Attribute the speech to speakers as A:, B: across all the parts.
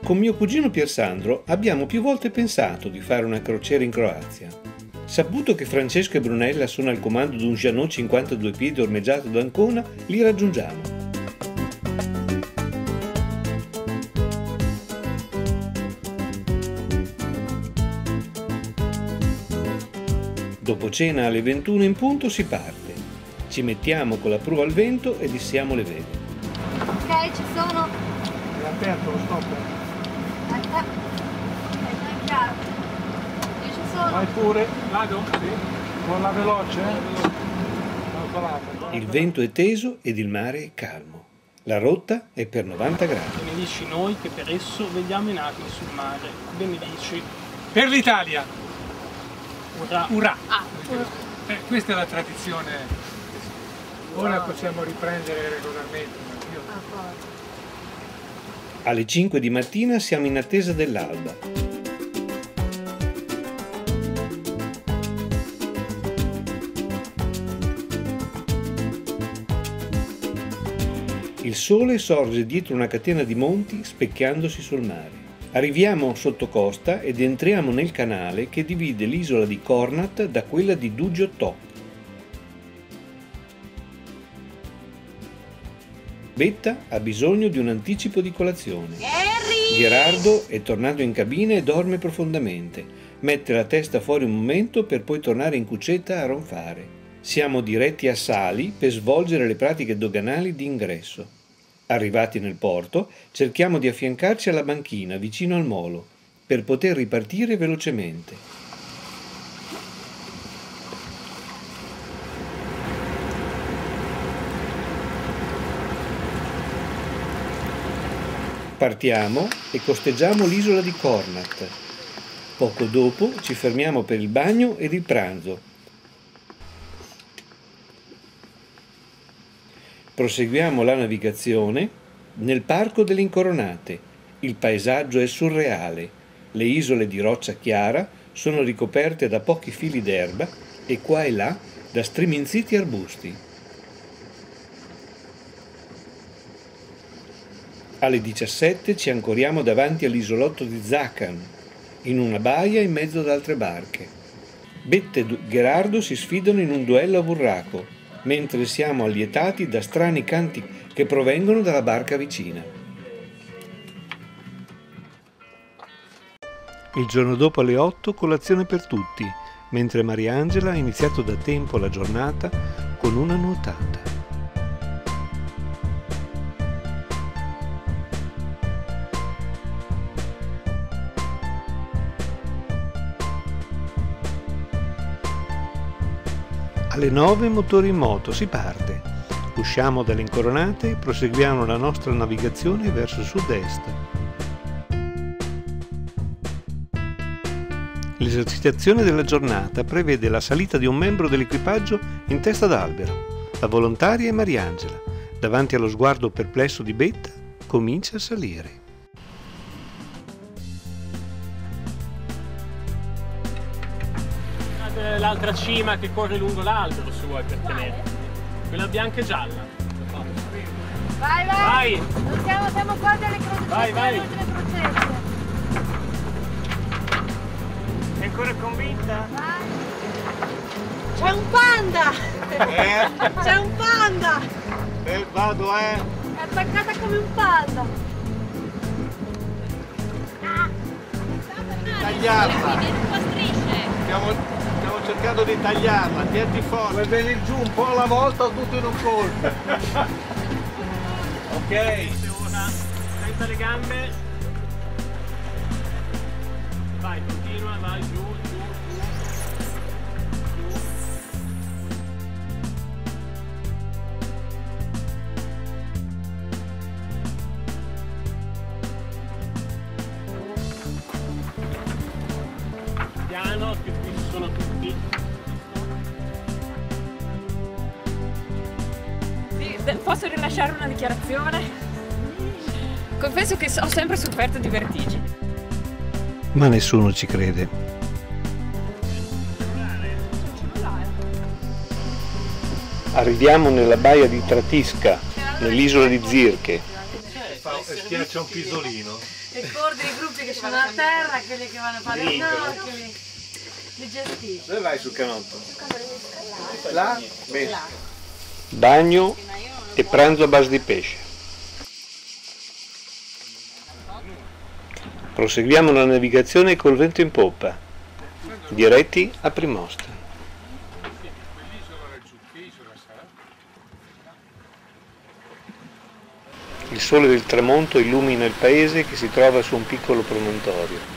A: Con mio cugino Piersandro abbiamo più volte pensato di fare una crociera in Croazia. Saputo che Francesco e Brunella sono al comando di un Jeannot 52 piedi ormeggiato da Ancona, li raggiungiamo. Dopo cena alle 21 in punto si parte. Ci mettiamo con la prua al vento e issiamo le vele.
B: Ok, ci sono.
C: È aperto lo stop.
B: Ok, non è chiaro. Io ci sono.
C: Vai pure. Vado? Sì. Con la veloce?
A: Il vento è teso ed il mare è calmo. La rotta è per 90 gradi.
D: Ne dici noi che per esso vegliamo in armi sul mare. Come mi dici? Per l'Italia! Urrà! Urrà!
C: Questa è la tradizione. Ora possiamo riprendere regolarmente.
A: Alle 5 di mattina siamo in attesa dell'alba. Il sole sorge dietro una catena di monti specchiandosi sul mare. Arriviamo sotto costa ed entriamo nel canale che divide l'isola di Kornat da quella di Dugi Top. Betta ha bisogno di un anticipo di colazione. Gherardo è tornato in cabina e dorme profondamente. Mette la testa fuori un momento per poi tornare in cucetta a ronfare. Siamo diretti a Sali per svolgere le pratiche doganali di ingresso. Arrivati nel porto, cerchiamo di affiancarci alla banchina vicino al molo, per poter ripartire velocemente. Partiamo e costeggiamo l'isola di Kornat. Poco dopo ci fermiamo per il bagno ed il pranzo. Proseguiamo la navigazione nel Parco delle Incoronate. Il paesaggio è surreale. Le isole di roccia chiara sono ricoperte da pochi fili d'erba e qua e là da striminziti arbusti. Alle 17 ci ancoriamo davanti all'isolotto di Zakhan, in una baia in mezzo ad altre barche. Betta e Gherardo si sfidano in un duello a burraco, mentre siamo allietati da strani canti che provengono dalla barca vicina. Il giorno dopo alle 8 colazione per tutti, mentre Mariangela ha iniziato da tempo la giornata con una nuotata. Alle 9 motori in moto, si parte. Usciamo dalle Incoronate e proseguiamo la nostra navigazione verso sud-est. L'esercitazione della giornata prevede la salita di un membro dell'equipaggio in testa d'albero. La volontaria è Mariangela. Davanti allo sguardo perplesso di Betta, comincia a salire.
D: L'altra cima che corre lungo l'albero, se vuoi, per tenere. Quella bianca e gialla.
B: Vai, vai!
D: Vai!
B: Non siamo qua delle crociere.
D: Vai, vai!
B: È
D: ancora convinta?
B: Vai! C'è un panda! C'è un panda!
C: Vado,
B: È attaccata come un panda!
C: Tagliarla!
B: Viene un po' strisce!
C: Stiamo cercando di tagliarla, tienti forte! Vuoi venire giù un po' alla volta o tutto in un colpo? Ok!
D: Senza le gambe. Vai, continua, vai, giù, giù, giù. Piano, che qui ci sono tutti.
E: Sì, posso rilasciare una dichiarazione? Confesso che ho sempre sofferto di vertigini.
A: Ma nessuno ci crede. Arriviamo nella baia di Tratisca, nell'isola di Zirche.
C: Schiaccia un pisolino.
B: e coordini i gruppi che sono a terra, quelli che vanno a fare il snorkeling, li gestisci.
C: Dove vai sul canotto? Là? Bene.
A: Bagno e pranzo a base di pesce. Proseguiamo la navigazione col vento in poppa, diretti a Primosta. Il sole del tramonto illumina il paese che si trova su un piccolo promontorio.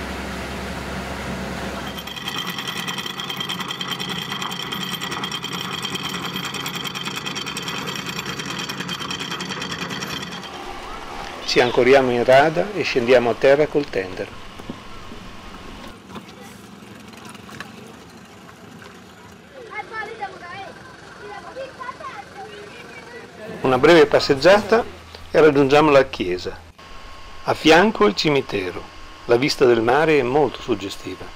A: Ci ancoriamo in rada e scendiamo a terra col tender. Una breve passeggiata e raggiungiamo la chiesa. A fianco il cimitero. La vista del mare è molto suggestiva.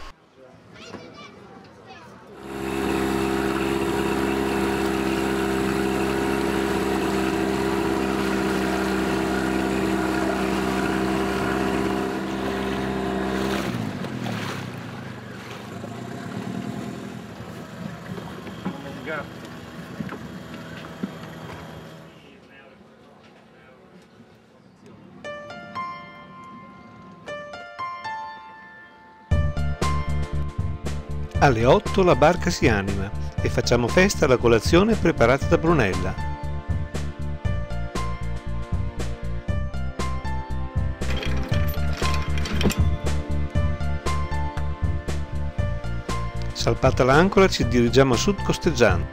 A: Alle 8 la barca si anima e facciamo festa alla colazione preparata da Brunella. Salpata l'ancora ci dirigiamo a sud costeggiando.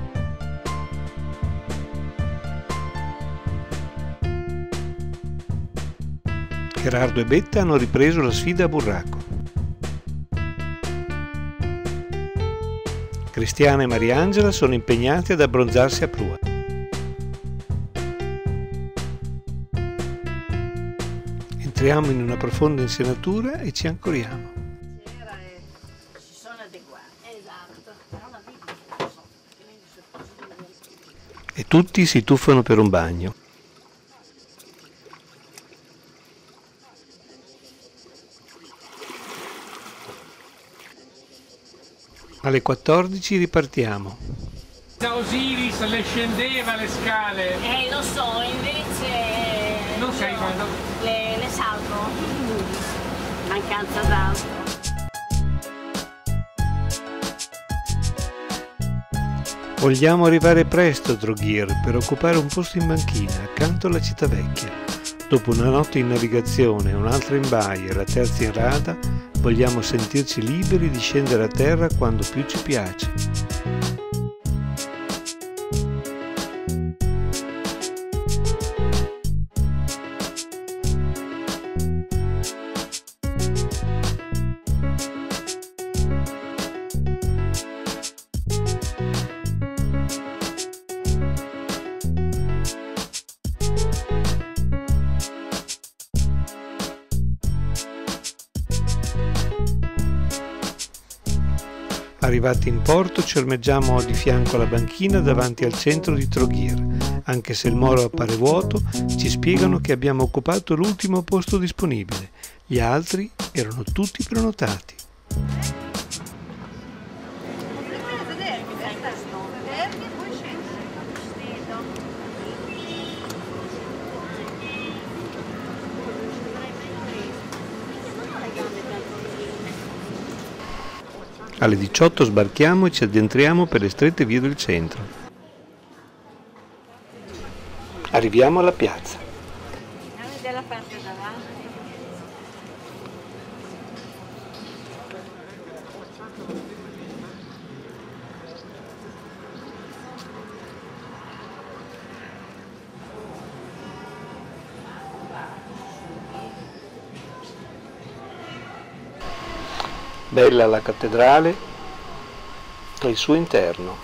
A: Gerardo e Betta hanno ripreso la sfida a burraco. Cristiana e Mariangela sono impegnati ad abbronzarsi a prua. Entriamo in una profonda insenatura e ci ancoriamo.
B: Si sono adeguati. Esatto. Però la Bibbia
A: E tutti si tuffano per un bagno. Alle 14 ripartiamo.
D: Da Osiris le scendeva le scale.
B: lo so, invece
D: Non sei quando...
B: le salto. Mancanza d'altro.
A: Vogliamo arrivare presto a Trogir per occupare un posto in banchina accanto alla città vecchia. Dopo una notte in navigazione, un'altra in baia e la terza in rada, vogliamo sentirci liberi di scendere a terra quando più ci piace. Arrivati in porto ci ormeggiamo di fianco alla banchina davanti al centro di Trogir. Anche se il molo appare vuoto, ci spiegano che abbiamo occupato l'ultimo posto disponibile. Gli altri erano tutti prenotati. Alle 18 sbarchiamo e ci addentriamo per le strette vie del centro. Arriviamo alla piazza.
B: Della parte davanti.
A: Bella la cattedrale e il suo interno.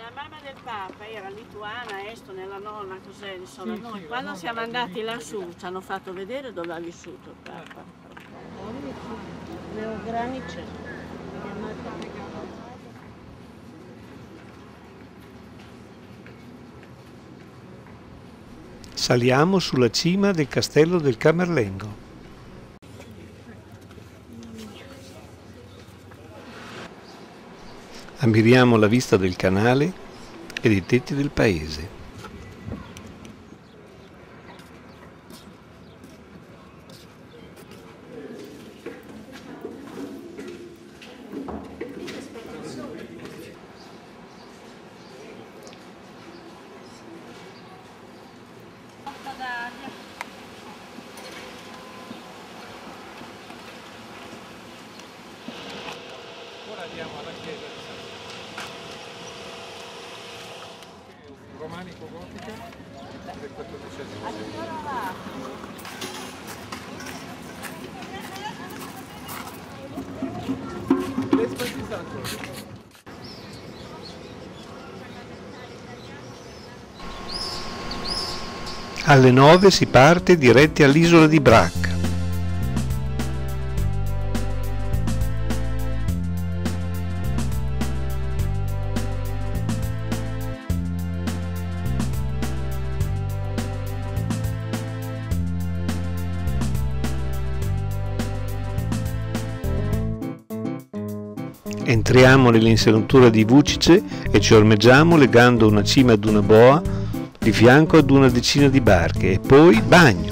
B: la mamma del Papa era lituana, estone, la nonna, cos'è, insomma,
D: Sì,
B: noi
D: sì,
B: quando
D: la
B: siamo
D: nonna
B: andati lassù ci hanno fatto vedere dove ha vissuto il Papa. Leo Granice.
A: Saliamo sulla cima del castello del Camerlengo. Ammiriamo la vista del canale e dei tetti del paese.
D: Ora andiamo alla chiesa di San Pietro. Romanico gotica del XIV secolo.
A: Alle 9 si parte diretti all'isola di Brac. Entriamo nell'insenatura di Vučiće e ci ormeggiamo legando una cima ad una boa di fianco ad una decina di barche e poi bagno.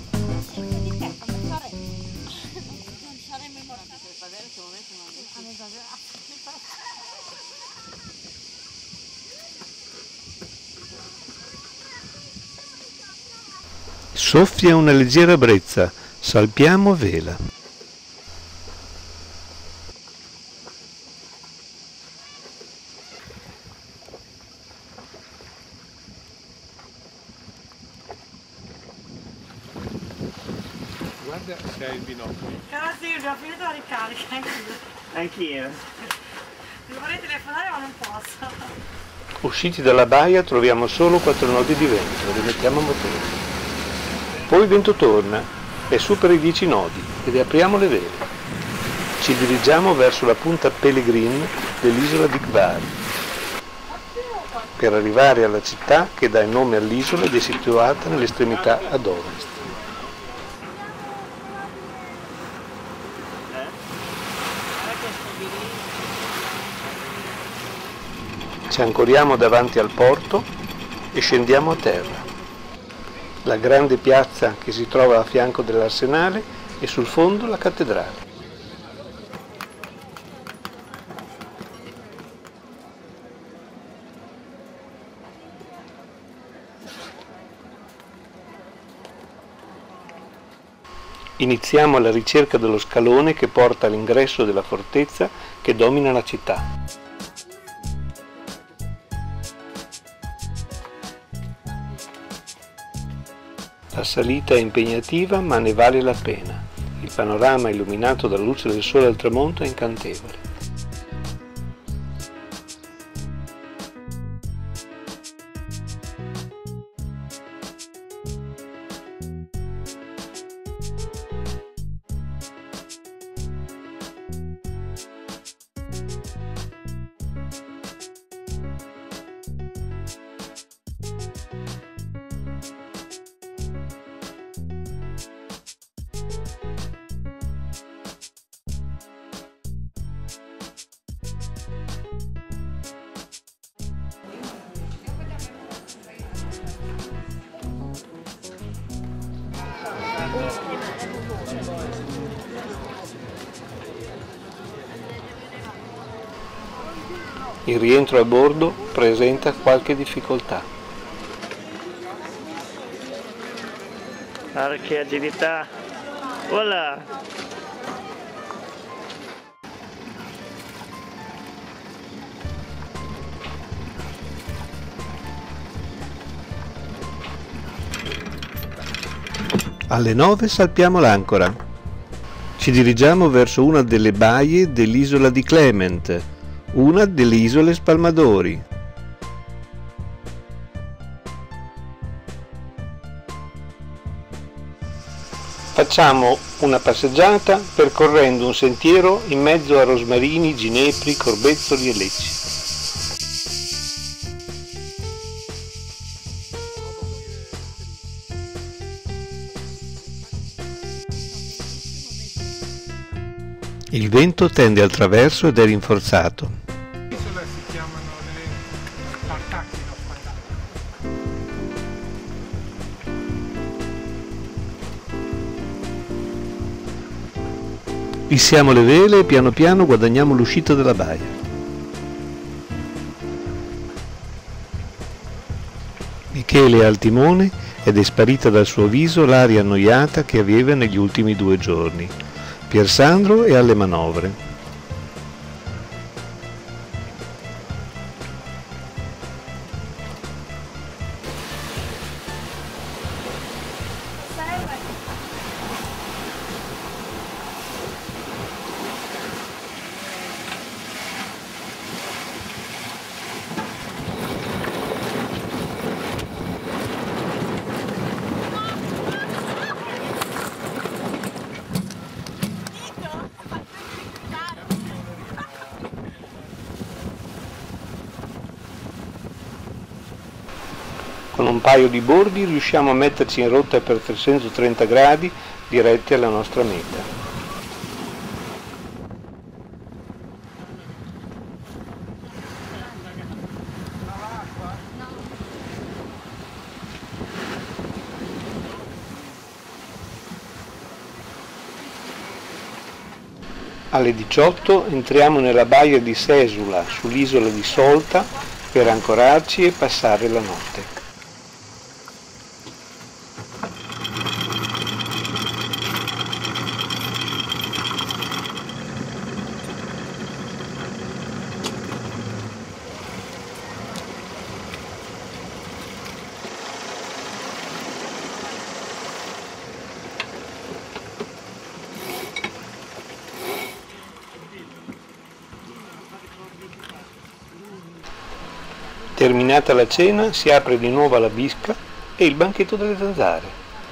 A: Soffia una leggera brezza, salpiamo a vela.
C: Guarda se hai il binocolo.
B: Cara Silvia, ho finito la ricarica, anch'io. Mi vorrei telefonare ma non posso.
A: Usciti dalla baia troviamo solo 4 nodi di vento, rimettiamo a motore. Poi il vento torna e supera i 10 nodi e riapriamo le vele. Ci dirigiamo verso la punta Pellegrin dell'isola di Hvar per arrivare alla città che dà il nome all'isola ed è situata nell'estremità ad ovest. Ci ancoriamo davanti al porto e scendiamo a terra. La grande piazza che si trova a fianco dell'arsenale e sul fondo la cattedrale. Iniziamo la ricerca dello scalone che porta all'ingresso della fortezza che domina la città. La salita è impegnativa ma ne vale la pena. Il panorama illuminato dalla luce del sole al tramonto è incantevole. Il rientro a bordo presenta qualche difficoltà.
F: Guarda che agilità! Voilà!
A: Alle 9 salpiamo l'ancora. Ci dirigiamo verso una delle baie dell'isola di Clement, una delle isole Spalmadori. Facciamo una passeggiata percorrendo un sentiero in mezzo a rosmarini, ginepri, corbezzoli e lecci. Il vento tende al traverso ed è rinforzato.
D: Isola si chiamano le attacchi da fare.
A: Issiamo le vele e piano piano guadagniamo l'uscita della baia. Michele è al timone ed è sparita dal suo viso l'aria annoiata che aveva negli ultimi 2 giorni. Piersandro è alle manovre. Con un paio di bordi riusciamo a metterci in rotta per 330 gradi diretti alla nostra meta. Alle 18 entriamo nella baia di Sesula, sull'isola di Solta, per ancorarci e passare la notte. Terminata la cena si apre di nuovo la bisca e il banchetto delle zanzare.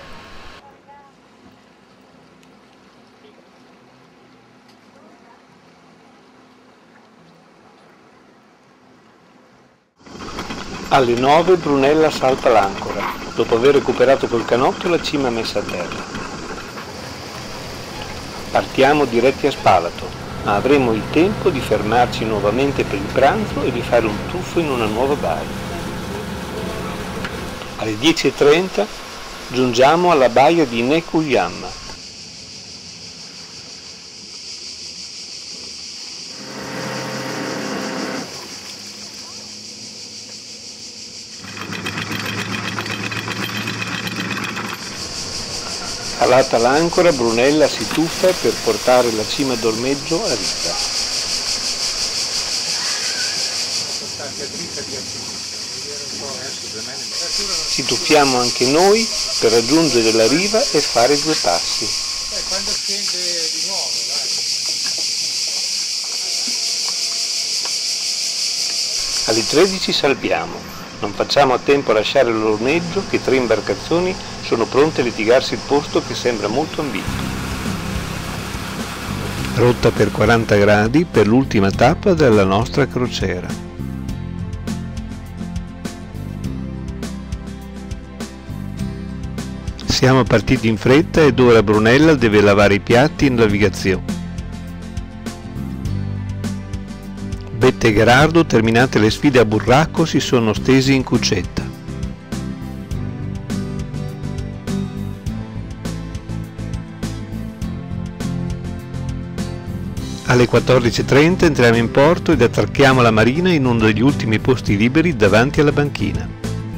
A: Alle 9 Brunella salta l'ancora, dopo aver recuperato col canotto la cima messa a terra. Partiamo diretti a Spalato, ma avremo il tempo di fermarci nuovamente per il pranzo e di fare un tuffo in una nuova baia. Alle 10:30 giungiamo alla baia di Nekuyama. Calata l'ancora, Brunella si tuffa per portare la cima d'ormeggio a riva. Ci tuffiamo anche noi per raggiungere la riva e fare 2 passi.
C: Quando scende di nuovo, dai.
A: Alle 13 salpiamo. Non facciamo a tempo a lasciare l'ormeggio che 3 imbarcazioni sono pronte a litigarsi il posto che sembra molto ambito. Rotta per 40 gradi per l'ultima tappa della nostra crociera. Siamo partiti in fretta ed ora Brunella deve lavare i piatti in navigazione. Bette e Gherardo, terminate le sfide a burraco, si sono stesi in cuccetta. Alle 14:30 entriamo in porto ed attracchiamo la marina in uno degli ultimi posti liberi davanti alla banchina.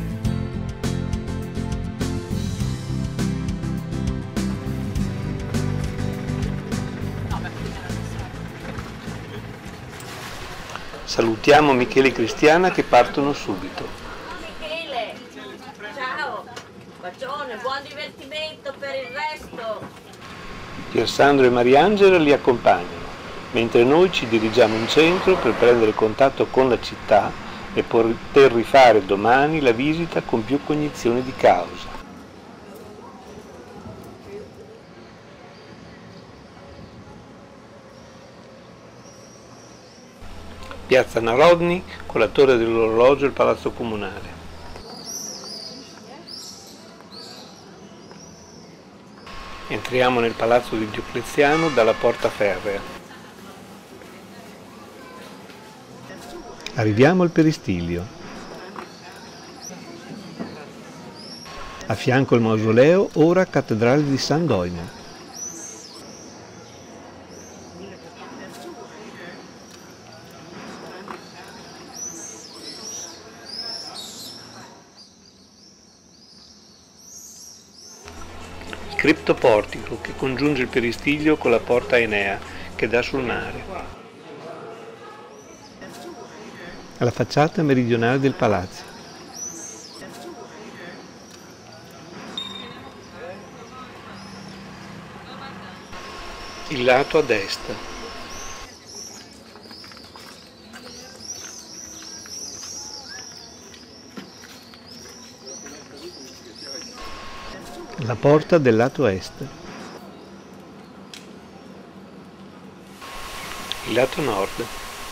A: Salutiamo Michele e Cristiana che partono subito.
G: Michele, ciao, bacione, buon divertimento per il resto.
A: Piersandro e Mariangela li accompagnano, mentre noi ci dirigiamo in centro per prendere contatto con la città e poter rifare domani la visita con più cognizione di causa. Piazza Narodni con la torre dell'orologio e il palazzo comunale. Entriamo nel palazzo di Diocleziano dalla porta ferrea. Arriviamo al peristilio. A fianco il mausoleo, ora cattedrale di San Doimo. Criptoportico che congiunge il peristilio con la porta Enea che dà sul mare. Alla facciata meridionale del palazzo. Il lato a destra. La porta del lato est. Il lato nord.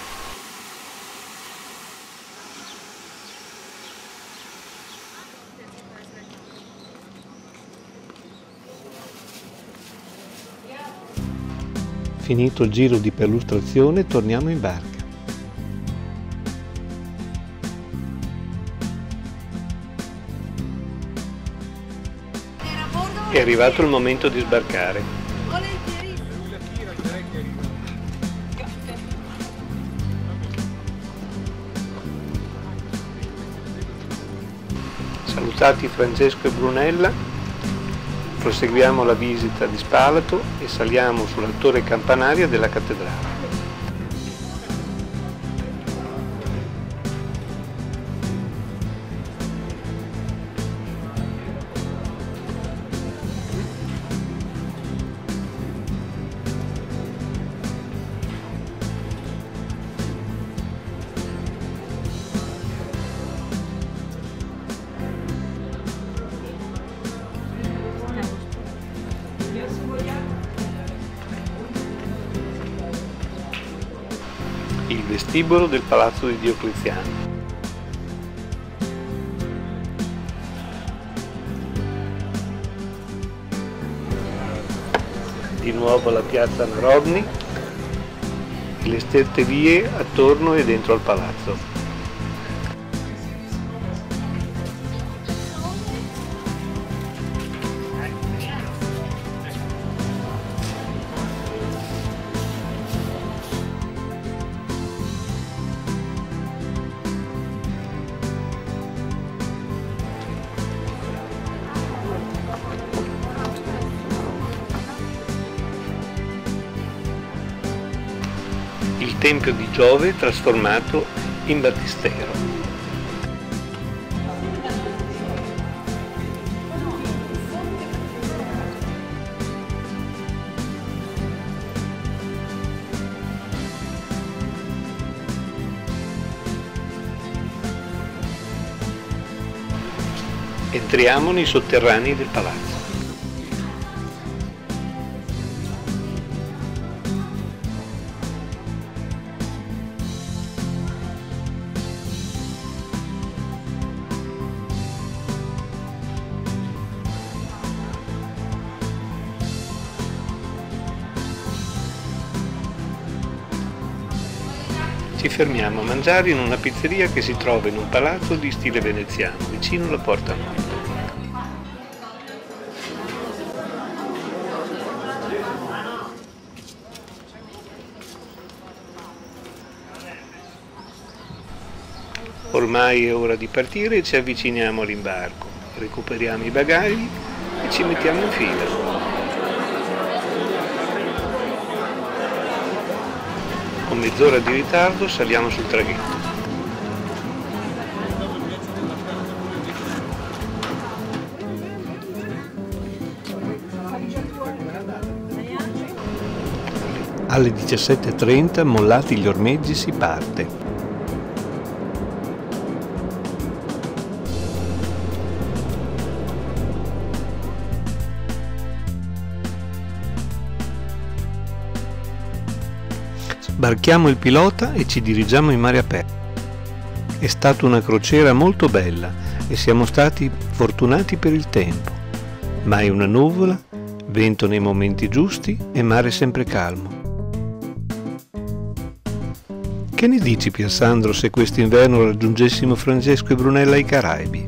A: Finito il giro di perlustrazione, torniamo in barca. È arrivato il momento di sbarcare. Salutati Francesco e Brunella, proseguiamo la visita di Spalato e saliamo sulla torre campanaria della cattedrale. Il vestibolo del palazzo di Diocleziano. Di nuovo la piazza Narodni e le strette vie attorno e dentro al palazzo. Il tempio di Giove trasformato in battistero. Entriamo nei sotterranei del palazzo. Ci fermiamo a mangiare in una pizzeria che si trova in un palazzo di stile veneziano, vicino alla porta nord. Ormai è ora di partire e ci avviciniamo all'imbarco. Recuperiamo i bagagli e ci mettiamo in fila. Con mezz'ora di ritardo saliamo sul traghetto. Alle 17:30, mollati gli ormeggi, si parte. Sbarchiamo il pilota e ci dirigiamo in mare aperto. È stata una crociera molto bella e siamo stati fortunati per il tempo. Mai una nuvola, vento nei momenti giusti e mare sempre calmo. Che ne dici, Piersandro, se quest'inverno raggiungessimo Francesco e Brunella ai Caraibi?